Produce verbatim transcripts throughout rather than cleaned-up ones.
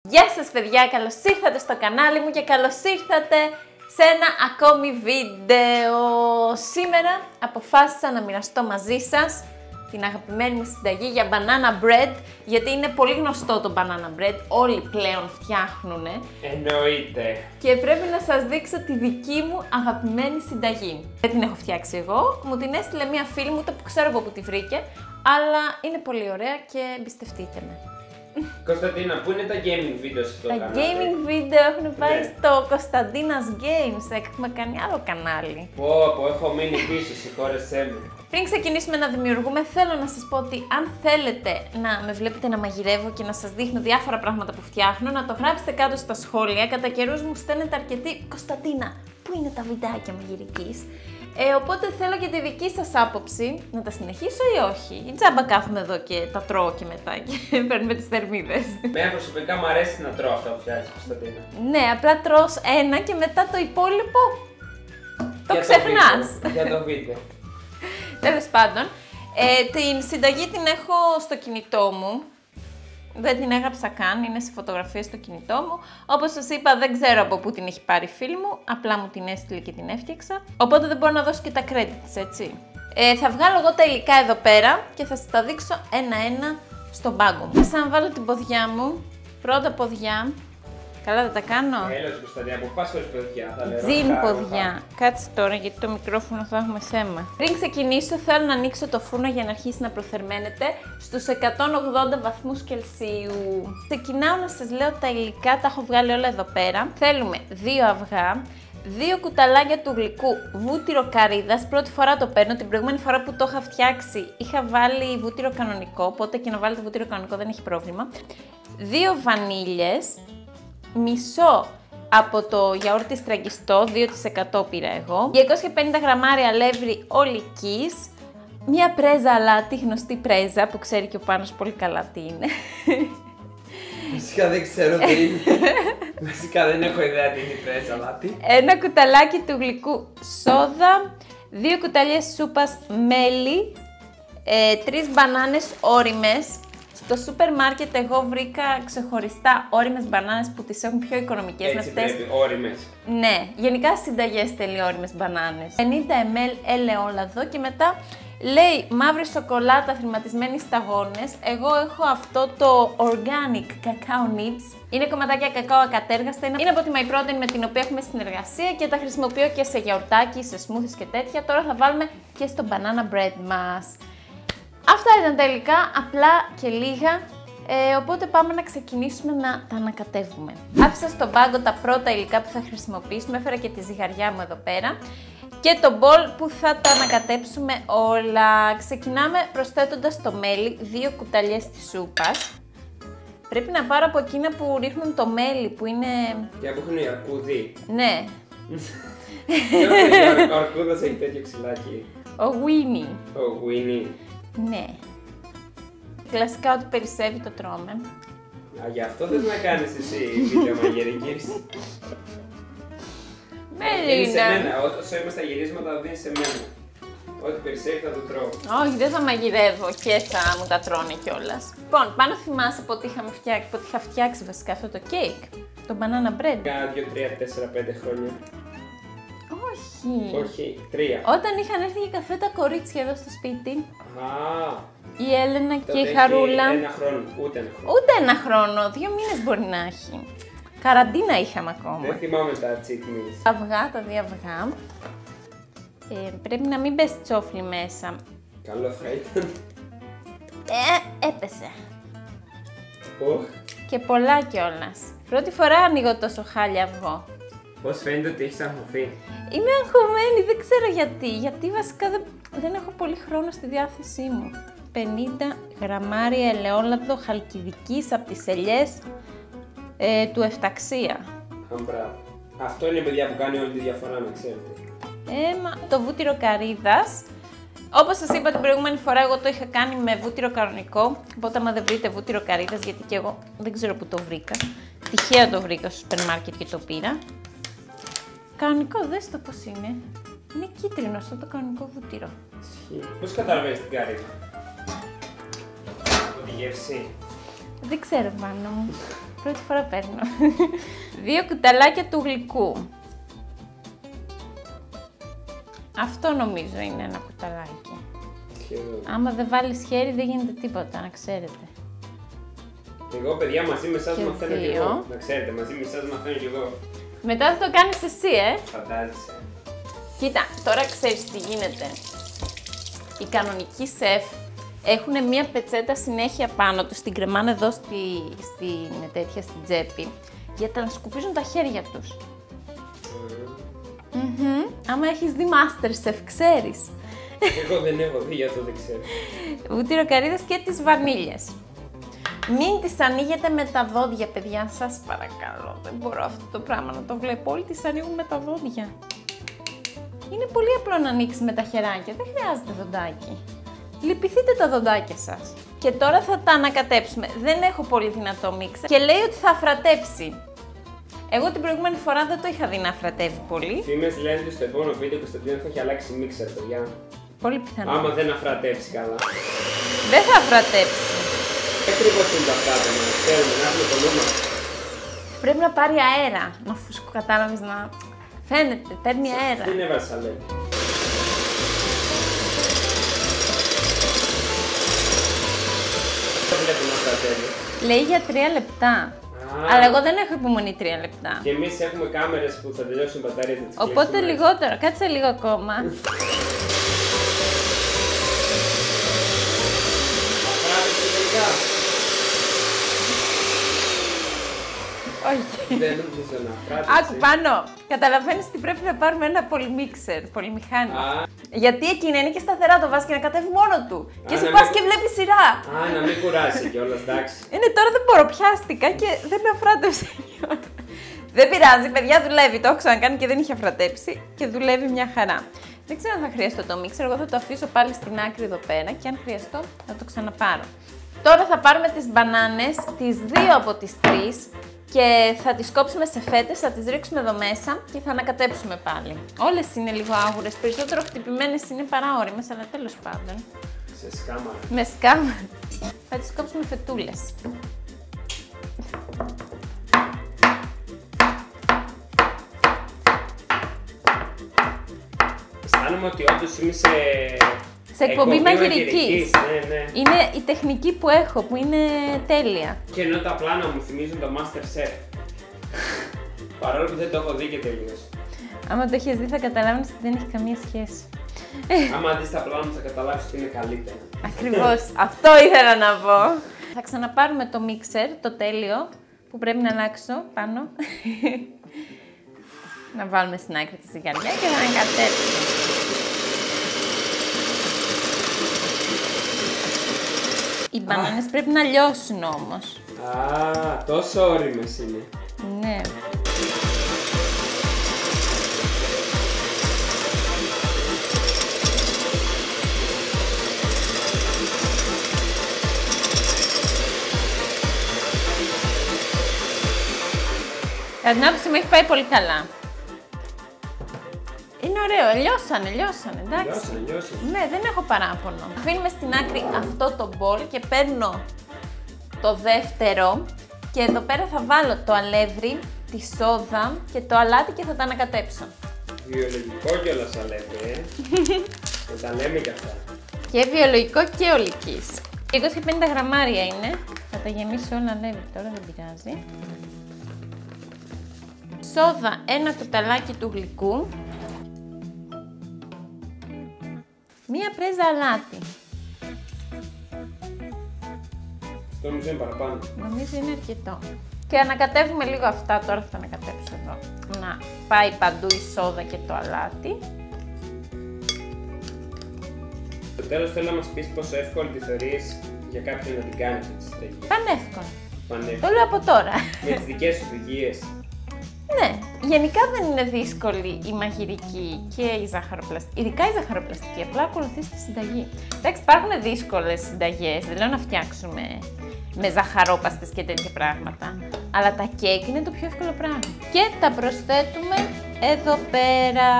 Γεια σας παιδιά, καλώς ήρθατε στο κανάλι μου και καλώς ήρθατε σε ένα ακόμη βίντεο. Σήμερα αποφάσισα να μοιραστώ μαζί σας την αγαπημένη μου συνταγή για banana bread, γιατί είναι πολύ γνωστό το banana bread, όλοι πλέον φτιάχνουνε. Εννοείται. Και πρέπει να σας δείξω τη δική μου αγαπημένη συνταγή. Δεν την έχω φτιάξει εγώ, μου την έστειλε μία φίλη μου, το που ξέρω από που τη βρήκε, αλλά είναι πολύ ωραία και εμπιστευτείτε με. Κωνσταντίνα, πού είναι τα gaming videos στο τα κανάλι? Τα gaming video έχουν πάει ναι. στο Κωνσταντίνας Games, έχουμε κάνει άλλο κανάλι. Πω, πω, έχω μείνει πίσω, συγχώρεσέ με. Πριν ξεκινήσουμε να δημιουργούμε, θέλω να σας πω ότι αν θέλετε να με βλέπετε να μαγειρεύω και να σας δείχνω διάφορα πράγματα που φτιάχνω, να το γράψετε κάτω στα σχόλια. Κατά καιρούς μου στέλνετε αρκετοί «Κωνσταντίνα, πού είναι τα βιντεάκια μαγειρικής?» Ε, οπότε θέλω και τη δική σας άποψη, να τα συνεχίσω ή όχι. Η τζάμπα κάθομαι εδώ και τα τρώω και μετά και παίρνουμε τις θερμίδες. Μένα προσωπικά μου αρέσει να τρώω αυτά που φτιάχνεις, Κωνσταντίνα. Ναι, απλά τρώω ένα και μετά το υπόλοιπο το για ξεχνάς. Το για το βίντεο. Τέλος πάντων, ε, την συνταγή την έχω στο κινητό μου. Δεν την έγραψα καν, είναι σε φωτογραφίες στο κινητό μου. Όπως σας είπα, δεν ξέρω από πού την έχει πάρει η φίλη μου, απλά μου την έστειλε και την έφτιαξα. Οπότε δεν μπορώ να δώσω και τα credits, έτσι. Ε, θα βγάλω εγώ τα υλικά εδώ πέρα και θα σας τα δείξω ένα-ένα στον πάγκο μου. Θα βάλω την ποδιά μου, πρώτα ποδιά. Καλά δεν τα κάνω. Έλα, Κωνσταντίνα, από πας χωρίς ποδιά, θα λέω. Τζιν ποδιά. Κάτσε τώρα γιατί το μικρόφωνο θα έχουμε θέμα. Πριν ξεκινήσω θέλω να ανοίξω το φούρνο για να αρχίσει να προθερμαίνεται στους εκατόν ογδόντα βαθμούς Κελσίου. Ξεκινάω να σας λέω τα υλικά, τα έχω βγάλει όλα εδώ πέρα. Θέλουμε δύο αυγά, δύο κουταλάκια του γλυκού βούτυρο καρύδας. Πρώτη φορά το παίρνω, την προηγούμενη φορά που το είχα φτιάξει είχα βάλει βούτυρο κανονικό, οπότε και να βάλετε βούτυρο κανονικό δεν έχει πρόβλημα. Δύο βανίλιες. Μισό από το γιαούρτι στραγγιστό, δύο τοις εκατό πήρα εγώ, διακόσια πενήντα γραμμάρια αλεύρι ολικής, μια πρέζα αλάτι, γνωστή πρέζα που ξέρει και ο Πάνος πολύ καλά τι είναι. Βασικά δεν ξέρω τι είναι. Βασικά δεν έχω ιδέα τι είναι η πρέζα αλάτι. Ένα κουταλάκι του γλυκού σόδα, δύο κουταλιές σούπας μέλι, ε, τρεις μπανάνες ώριμες. Στο σούπερ μάρκετ εγώ βρήκα ξεχωριστά ώριμες μπανάνες που τις έχουν πιο οικονομικές. Έτσι αυτές... πρέπει, ώριμες. Ναι, γενικά συνταγές θέλει ώριμες μπανάνες. πενήντα μιλιλίτρα ελαιόλαδο και μετά λέει μαύρη σοκολάτα θρηματισμένη σταγόνες. Εγώ έχω αυτό το organic cacao nibs. Είναι κομματάκια κακάο ακατέργαστα. Είναι από τη My Protein με την οποία έχουμε συνεργασία και τα χρησιμοποιώ και σε γιαουρτάκι, σε smoothies και τέτοια. Τώρα θα βάλουμε και στο banana bread μας. Αυτά ήταν τα υλικά, απλά και λίγα, ε, οπότε πάμε να ξεκινήσουμε να τα ανακατεύουμε. Άφησα στον πάγκο τα πρώτα υλικά που θα χρησιμοποιήσουμε, έφερα και τη ζυγαριά μου εδώ πέρα και το μπολ που θα τα ανακατέψουμε όλα. Ξεκινάμε προσθέτοντας το μέλι, δύο κουταλιές της σούπας. Πρέπει να πάρω από εκείνα που ρίχνουν το μέλι που είναι... Για που έχουν οι αρκούδοι. Ναι. Ο αρκούδας έχει τέτοιο ξυλάκι. Ο Winnie. Ο Winnie. Ναι. Κλασικά ό,τι περισσεύει το τρώμε. Α, γι' αυτό θες να κάνεις εσύ βίντεο μαγειρικής. Μελίνα. Σε μένα, όσο είμαι στα γυρίσματα το δίνεις σε μένα. Ό,τι περισσεύει θα το τρώω. Όχι, δεν θα μαγειρεύω και θα μου τα τρώνε κιόλας. Λοιπόν, πάνω θυμάσαι πότε είχαμε φτιάξει, πότε είχα φτιάξει βασικά αυτό το cake, το banana bread. Κάνα δύο, τρία, τέσσερα, πέντε χρόνια. Όχι. Όχι, τρία. Όταν είχαν έρθει για καφέ τα κορίτσια εδώ στο σπίτι. Α, η Έλενα και η έχει Χαρούλα. Ένα χρόνο, ούτε ένα χρόνο. Ούτε ένα χρόνο, δύο μήνες μπορεί να έχει. Καραντίνα είχαμε ακόμα. Δεν θυμάμαι τα cheat meals. Αυγά, τα δύο αυγά. Ε, πρέπει να μην πέσει τσόφλι μέσα. Καλό θα ήταν. Ε, έπεσε. Οχ. Και πολλά κιόλας. Πρώτη φορά ανοίγω τόσο χάλια αυγό. Πώς φαίνεται ότι έχεις αγχωθεί? Είμαι αγχωμένη, δεν ξέρω γιατί. Γιατί βασικά δεν, δεν έχω πολύ χρόνο στη διάθεσή μου. πενήντα γραμμάρια ελαιόλαδο χαλκιδικής από τις ελιές ε, του Εφταξία. Αμπράβο. Αυτό είναι, παιδιά, που κάνει όλη τη διαφορά, να ξέρετε. Έμα, το βούτυρο καρύδας. Όπως σας είπα την προηγούμενη φορά, εγώ το είχα κάνει με βούτυρο κανονικό. Οπότε, άμα δεν βρείτε βούτυρο καρύδας, γιατί και εγώ δεν ξέρω που το βρήκα. Τυχαία το βρήκα στο σούπερ μάρκετ και το πήρα. Κανονικό, δες το πώς είναι. Είναι κίτρινο σαν το κανονικό βούτυρο. Πώς καταλαβαίνεις την καρύδα? Από τη γεύση. Δεν ξέρω πάνω μου. Πρώτη φορά παίρνω. Δύο κουταλάκια του γλυκού. Αυτό νομίζω είναι ένα κουταλάκι. Σχεδόν. Άμα δεν βάλεις χέρι δεν γίνεται τίποτα, να ξέρετε. Εγώ, παιδιά, μαζί με εσάς Και μαθαίνω κι δύο. εγώ. Να ξέρετε, μαζί με εσάς μαθαίνω κι εγώ. Μετά θα το κάνεις εσύ, ε. Φαντάζεσαι. Κοίτα, τώρα ξέρεις τι γίνεται. Οι κανονικοί σεφ έχουν μία πετσέτα συνέχεια πάνω τους, την κρεμάνε εδώ στη, στην, τέτοια, στην τσέπη, για να σκουπίζουν τα χέρια τους. Mm. Mm-hmm. Άμα έχεις δει MasterChef, ξέρεις. Εγώ δεν έχω δει, γι' αυτό δεν ξέρω. Βουτυροκαρίδες και τις βανίλιες. Μην τις ανοίγετε με τα δόντια, παιδιά, σας παρακαλώ. Δεν μπορώ αυτό το πράγμα να το βλέπω. Όλοι τις ανοίγουν με τα δόντια. Είναι πολύ απλό να ανοίξει με τα χεράκια, δεν χρειάζεται δοντάκι. Λυπηθείτε τα δοντάκια σας. Και τώρα θα τα ανακατέψουμε. Δεν έχω πολύ δυνατό μίξερ και λέει ότι θα αφρατέψει. Εγώ την προηγούμενη φορά δεν το είχα δει να αφρατεύει πολύ. Φήμες λένε ότι στο επόμενο βίντεο ο Κωνσταντίνος θα έχει αλλάξει μίξερ, παιδιά. Πολύ πιθανό. Άμα δεν αφρατεύσει καλά. Δεν θα αφρατέψει. Τι ακριβώς είναι το αφράτεμα, ξέρουμε, να έχουμε το νου. Πρέπει να πάρει αέρα. Να φουσκω, κατάλαβες να. Φαίνεται, παίρνει αέρα. Δεν έβαζε σαλένη. Δεν βλέπω να αφρατεύει. Λέει για τρία λεπτά. Α. Αλλά εγώ δεν έχω υπομονή τρία λεπτά. Και εμείς έχουμε κάμερες που θα τελειώσουν οι μπαταρίες της. Οπότε λιγότερο. Κάτσε λίγο ακόμα. Αφράτευσε τελικά. Όχι. Δεν νομίζω να αφράτευσε. Άκου πάνω. Καταλαβαίνεις ότι πρέπει να πάρουμε ένα πολυμίξερ, πολυμηχάνη. Α. Γιατί εκείνη είναι και σταθερά, το βάζει και να κατέβει μόνο του. Και Α, εσύ να πας μην- και βλέπεις σειρά. Α, να μην κουράσει κιόλας, εντάξει. Είναι τώρα δεν μπορώ, πιάστηκα και δεν με αφράτευσε. Δεν πειράζει, παιδιά, δουλεύει. Το έχω ξανακάνει και δεν είχε αφρατέψει και δουλεύει μια χαρά. Δεν ξέρω αν θα χρειαστώ το μίξερ, εγώ θα το αφήσω πάλι στην άκρη εδώ πέρα και αν χρειαστώ θα το ξαναπάρω. Τώρα θα πάρουμε τις μπανάνες, τις δύο από τις τρεις και θα τις κόψουμε σε φέτες, θα τις ρίξουμε εδώ μέσα και θα ανακατέψουμε πάλι. Όλες είναι λίγο άγουρες, περισσότερο χτυπημένες είναι παρά όριμες, αλλά τέλος πάντων. Σε σκάμα. Με σκάμα. Θα τις κόψουμε φετούλες. Αισθάνομαι ότι όντως είμαι σε... Σε εκπομπή μαγειρικής. Ναι, ναι. Είναι η τεχνική που έχω, που είναι τέλεια. Και ενώ τα πλάνα μου θυμίζουν το MasterChef. Παρόλο που δεν το έχω δει και τελείως. Άμα το έχεις δει θα καταλάβεις ότι δεν έχει καμία σχέση. Άμα δεις τα πλάνα μου θα καταλάβεις ότι είναι καλύτερα. Ακριβώς, αυτό ήθελα να πω. Θα ξαναπάρουμε το μίξερ, το τέλειο, που πρέπει να αλλάξω πάνω. Να βάλουμε στην άκρη τη ζυγαριά και θα ανακατέψουμε. Οι μπανάνες πρέπει να λιώσουν όμως. Α, τόσο όριμες είναι. Ναι. Κατά την άποψη μου έχει πάει πολύ καλά. Είναι ωραίο, λιώσανε, λιώσανε, εντάξει. Λιώσανε, λιώσανε. Ναι, δεν έχω παράπονο. Αφήνουμε στην άκρη αυτό το μπολ και παίρνω το δεύτερο και εδώ πέρα θα βάλω το αλεύρι, τη σόδα και το αλάτι και θα τα ανακατέψω. Βιολογικό κιόλας αλεύρι, ε. Δεν τα λέμε κι αυτά. Και βιολογικό και ολικής. είκοσι πενήντα γραμμάρια είναι. Θα τα γεμίσω όλα αλεύρι τώρα, δεν πειράζει. Σόδα, ένα κουταλάκι του γλυκού. Μία πρέζα αλάτι. Αυτό νομίζω είναι παραπάνω. Νομίζω είναι αρκετό. Και ανακατεύουμε λίγο αυτά, τώρα θα τα ανακατέψω εδώ. Να πάει παντού η σόδα και το αλάτι. Στο τέλος θέλω να μας πεις πόσο εύκολη τη θεωρείς για κάποιον να την κάνει αυτή τη συνταγή. Πανεύκολο. Πανεύκολη. Το λέω από τώρα. Με τις δικές σου οδηγίες. Ναι, γενικά δεν είναι δύσκολη η μαγειρική και η ζαχαροπλαστική. Ειδικά η ζαχαροπλαστική, απλά ακολουθείς τη συνταγή. Εντάξει, υπάρχουν δύσκολες συνταγές, δεν λέω να φτιάξουμε με ζαχαρόπαστες και τέτοια πράγματα. Αλλά τα κέικ είναι το πιο εύκολο πράγμα. Και τα προσθέτουμε εδώ πέρα.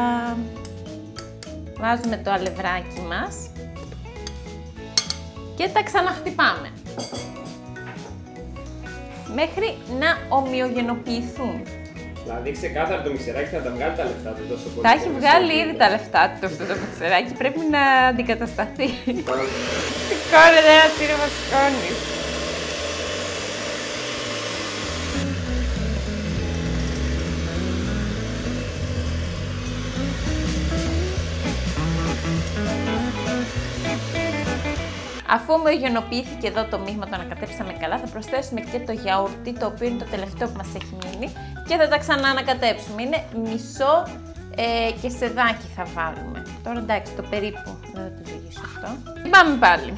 Βάζουμε το αλευράκι μας και τα ξαναχτυπάμε. μέχρι να ομοιογενοποιηθούν. Δηλαδή ξεκάθαρα το μιξεράκι θα τα βγάλει τα λεφτά του τόσο πολύ. Τα έχει βγάλει ήδη τα λεφτά του αυτό το μιξεράκι, πρέπει να αντικατασταθεί. Σηκώνεται ένα σύρμα σκόνης. Αφού ομοιογενοποιήθηκε εδώ το μείγμα, το ανακατέψαμε καλά, θα προσθέσουμε και το γιαούρτι, το οποίο είναι το τελευταίο που μας έχει μείνει και θα τα ξανά ανακατέψουμε. Είναι μισό ε, και σεδάκι θα βάλουμε. Τώρα εντάξει, το περίπου, δεν θα το διηγήσω αυτό. Πάμε πάλι.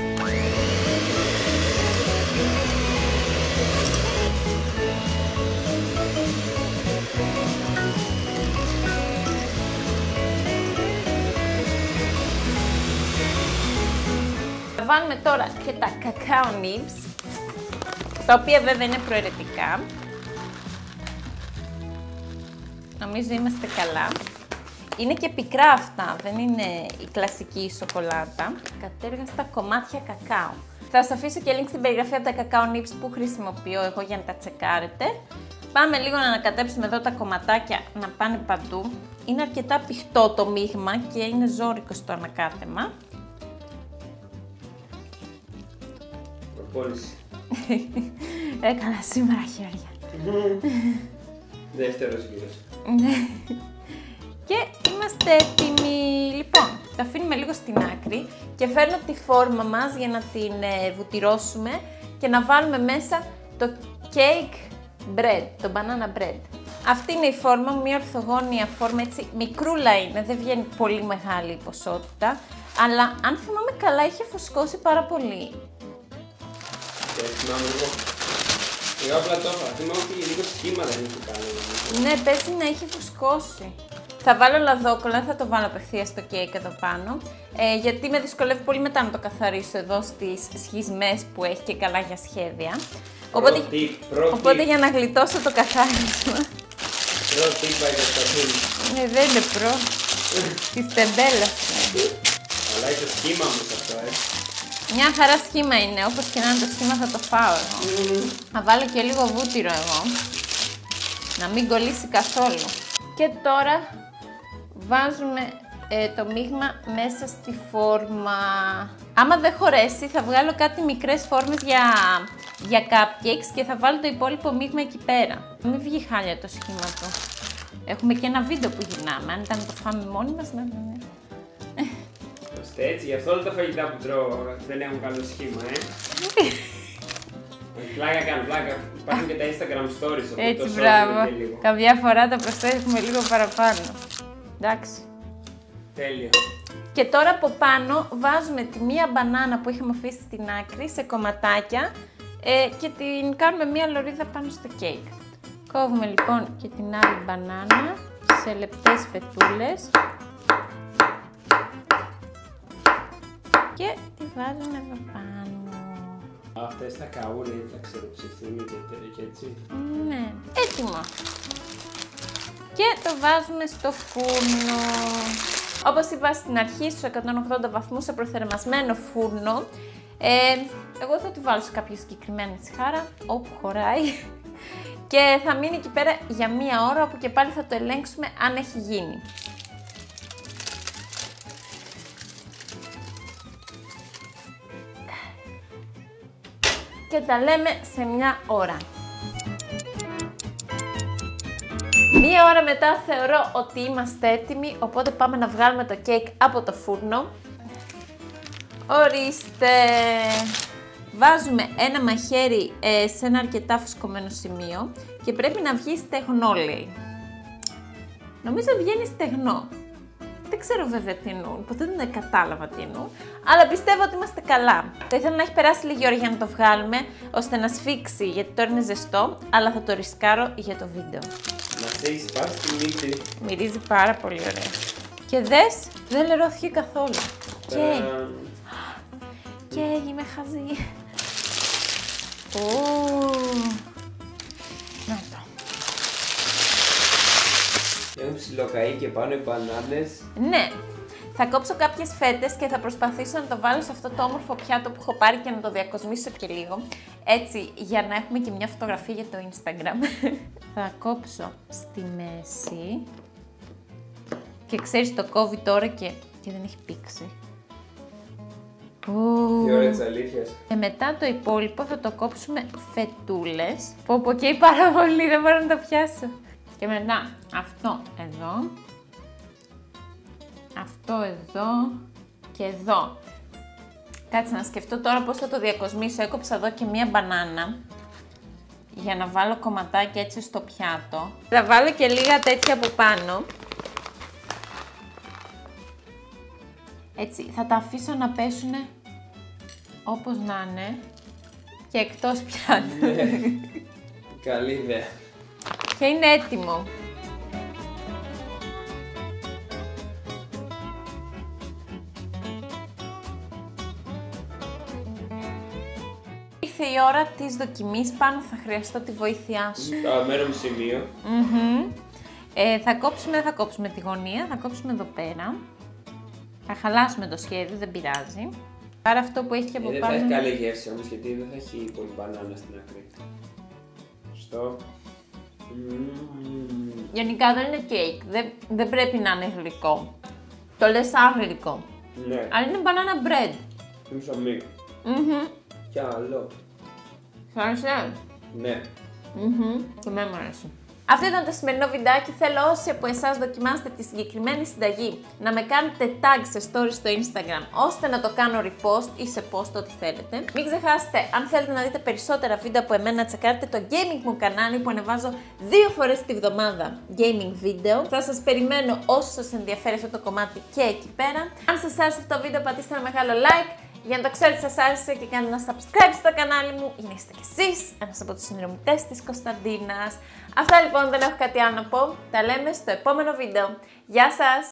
Θα βάλουμε τώρα και τα cacao nibs, τα οποία βέβαια είναι προαιρετικά. Νομίζω είμαστε καλά. Είναι και πικρά αυτά, δεν είναι η κλασική σοκολάτα. Κατέργαστα κομμάτια κακάο. Θα σας αφήσω και link στην περιγραφή από τα cacao nibs που χρησιμοποιώ εγώ για να τα τσεκάρετε. Πάμε λίγο να ανακατέψουμε εδώ τα κομματάκια να πάνε παντού. Είναι αρκετά πηχτό το μείγμα και είναι ζώρικο στο ανακάτεμα. Προπόνηση. Έκανα σήμερα χέρια. Δεύτερος γύρος. Και είμαστε έτοιμοι. Λοιπόν, τα αφήνουμε λίγο στην άκρη και φέρνω τη φόρμα μας για να την ε, βουτυρώσουμε και να βάλουμε μέσα το cake bread, το banana bread. Αυτή είναι η φόρμα μου, μια ορθογώνια φόρμα, έτσι μικρούλα είναι, δεν βγαίνει πολύ μεγάλη η ποσότητα, αλλά αν θυμάμαι καλά είχε φουσκώσει πάρα πολύ. Και θυμάμαι εγώ. Εγώ απλά το έφαγα. Θυμάμαι ότι λίγο σχήμα δεν είχε κάνει. Ναι, παίζει να είχε φουσκώσει. Θα βάλω λαδόκολλα, δεν θα το βάλω απευθείας στο κέικ εδώ πάνω, ε, γιατί με δυσκολεύει πολύ μετά να το καθαρίσω εδώ στις σχισμές που έχει και καλά για σχέδια. Οπότε, οπότε για να γλιτώσω το καθάρισμα. Προ τύπα για τα τούλη. Ναι, δεν είναι προ. Της τεμπέλας. Αλλά έχει το σχήμα μου σε αυτό, ε. Μια χαρά σχήμα είναι, όπως και να είναι το σχήμα θα το φάω εγώ. Mm. Θα βάλω και λίγο βούτυρο εγώ, να μην κολλήσει καθόλου. Και τώρα βάζουμε ε, το μείγμα μέσα στη φόρμα. Άμα δεν χωρέσει θα βγάλω κάτι μικρές φόρμες για, για cupcakes και θα βάλω το υπόλοιπο μείγμα εκεί πέρα. Μην βγει χάλια το σχήμα του. Έχουμε και ένα βίντεο που γυρνάμε, αν ήταν να το φάμε μόνοι μας, ναι, ναι. Ώστε έτσι, γι' αυτό όλα τα φαγητά που τρώω δεν έχουν καλό σχήμα, ε. Πλάκα κάνω, πλάκα. Υπάρχουν και τα Instagram stories, οπότε έτσι, το μπράβο. και λίγο. Καμιά φορά τα προσθέτουμε λίγο παραπάνω. Εντάξει. Τέλεια. Και τώρα από πάνω βάζουμε τη μία μπανάνα που είχαμε αφήσει στην άκρη σε κομματάκια ε, και την κάνουμε μία λωρίδα πάνω στο κέικ. Κόβουμε λοιπόν και την άλλη μπανάνα σε λεπτές φετούλες και τη βάζουμε εδώ πάνω. Αυτές θα καούν ή θα ξεροψηθούν και έτσι. Ναι, έτοιμο. Και το βάζουμε στο φούρνο. Όπως είπα στην αρχή, στους εκατόν ογδόντα βαθμούς σε προθερμασμένο φούρνο. Ε, εγώ θα τη βάλω σε κάποια συγκεκριμένη τσιχάρα, όπου χωράει. Και θα μείνει εκεί πέρα για μία ώρα, όπου και πάλι θα το ελέγξουμε αν έχει γίνει. Και τα λέμε σε μια ώρα. Μία ώρα μετά θεωρώ ότι είμαστε έτοιμοι, οπότε πάμε να βγάλουμε το κέικ από το φούρνο. Ορίστε! Βάζουμε ένα μαχαίρι ε, σε ένα αρκετά φουσκωμένο σημείο και πρέπει να βγει στεγνό, λέει. Νομίζω βγαίνει στεγνό. Δεν ξέρω βέβαια τι εννοούν, ποτέ δεν κατάλαβα τι εννοούν, αλλά πιστεύω ότι είμαστε καλά. Θα ήθελα να έχει περάσει λίγη ώρα για να το βγάλουμε, ώστε να σφίξει, γιατί τώρα είναι ζεστό, αλλά θα το ρισκάρω για το βίντεο. Μας έχει σπάσει τη μύτη. Μυρίζει πάρα πολύ ωραία. Και δες, δεν λερώθηκε καθόλου. Και... Uh... και είμαι χαζή. Ω, να το. Έχουν ψιλοκαεί και πάνω οι μπανάνες. Ναι. Θα κόψω κάποιες φέτες και θα προσπαθήσω να το βάλω σε αυτό το όμορφο πιάτο που έχω πάρει και να το διακοσμήσω και λίγο. Έτσι, για να έχουμε και μια φωτογραφία για το Instagram. Θα κόψω στη μέση. Και ξέρεις, το κόβει τώρα και, και δεν έχει πήξει. Τι ωραία της αλήθειας. Και μετά το υπόλοιπο θα το κόψουμε φετούλες. Πω πω καίει πάρα πολύ, δεν μπορώ να το πιάσω. Και μετά αυτό εδώ. Αυτό εδώ και εδώ. Κάτσε να σκεφτώ τώρα πώς θα το διακοσμήσω. Έκοψα εδώ και μία μπανάνα για να βάλω κομματάκια έτσι στο πιάτο. Θα βάλω και λίγα τέτοια από πάνω. Έτσι, θα τα αφήσω να πέσουνε όπως να είναι και εκτός πιάτου. Ναι. Καλή ιδέα. Και είναι έτοιμο. Ήρθε η ώρα της δοκιμής, πάνω θα χρειαστώ τη βοήθειά σου. Το αγαπημένο μου σημείο. Mm-hmm. ε, θα κόψουμε, θα κόψουμε τη γωνία, θα κόψουμε εδώ πέρα. Θα χαλάσουμε το σχέδιο, δεν πειράζει. Άρα αυτό που έχει και από ε, πάνω... Δεν θα έχει καλή γεύση όμως, γιατί δεν θα έχει πολύ μπανάνα στην άκρη. Σωστό. Mm. Γενικά δεν είναι κέικ, δεν, δεν πρέπει να είναι γλυκό. Το λες άγλυκο. Ναι. Αλλά είναι banana bread. Είναι ψωμί. Mm-hmm. Κι άλλο. Σ' άρεσε? Ναι. Mm-hmm. Και εμένα μου αρέσει. Αυτό ήταν το σημερινό βιντεάκι. Θέλω όσοι από εσάς δοκιμάσετε τη συγκεκριμένη συνταγή να με κάνετε tag σε stories στο Instagram ώστε να το κάνω repost ή σε post, ό,τι θέλετε. Μην ξεχάσετε, αν θέλετε να δείτε περισσότερα βίντεο από εμένα, να τσεκάρετε το gaming μου κανάλι που ανεβάζω δύο φορές τη βδομάδα gaming βίντεο. Θα σας περιμένω όσο σας ενδιαφέρει αυτό το κομμάτι και εκεί πέρα. Αν σας άρεσε αυτό το βίντεο, πατήστε ένα μεγάλο like. Για να το ξέρετε σας άρεσε και κάντε ένα subscribe στο κανάλι μου για να είστε κι εσείς ένας από τους συνδρομητές της Κωνσταντίνας. Αυτά λοιπόν, δεν έχω κάτι άλλο να πω. Τα λέμε στο επόμενο βίντεο. Γεια σας!